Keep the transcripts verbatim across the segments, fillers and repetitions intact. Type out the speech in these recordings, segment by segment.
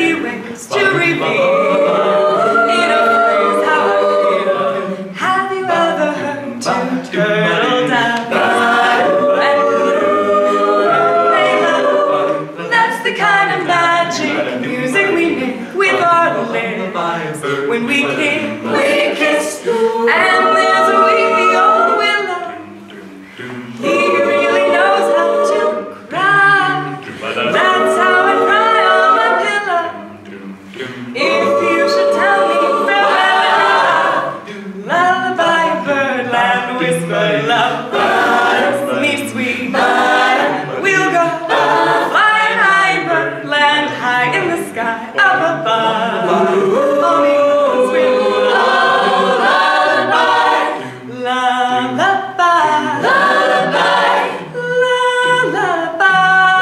he waits to reveal in a phrase how I feel. Have you ever heard two turtle doves and they love? That's the kind of magic music we make with our lips when we kiss. We kiss, and there's a weepy old willow. He really knows how to cry. That's how I cry on my pillow. If you should tell me farewell, lullaby of birdland, whisper love, kiss me sweet. We'll go flying high in birdland, high in the sky up above. Only sweet lullaby, lullaby, lullaby, lullaby.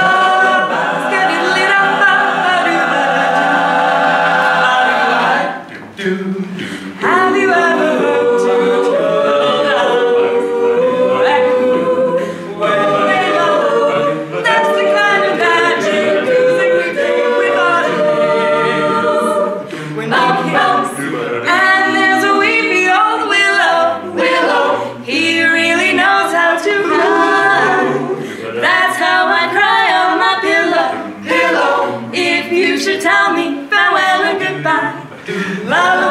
Have you ever heard two turtle doves and when they love? That's the kind of magic music we make with our lips when we kiss. And there's a weepy old willow, willow. He really knows how to cry. That's how I cry on my pillow, pillow. If you should tell me farewell and goodbye, love.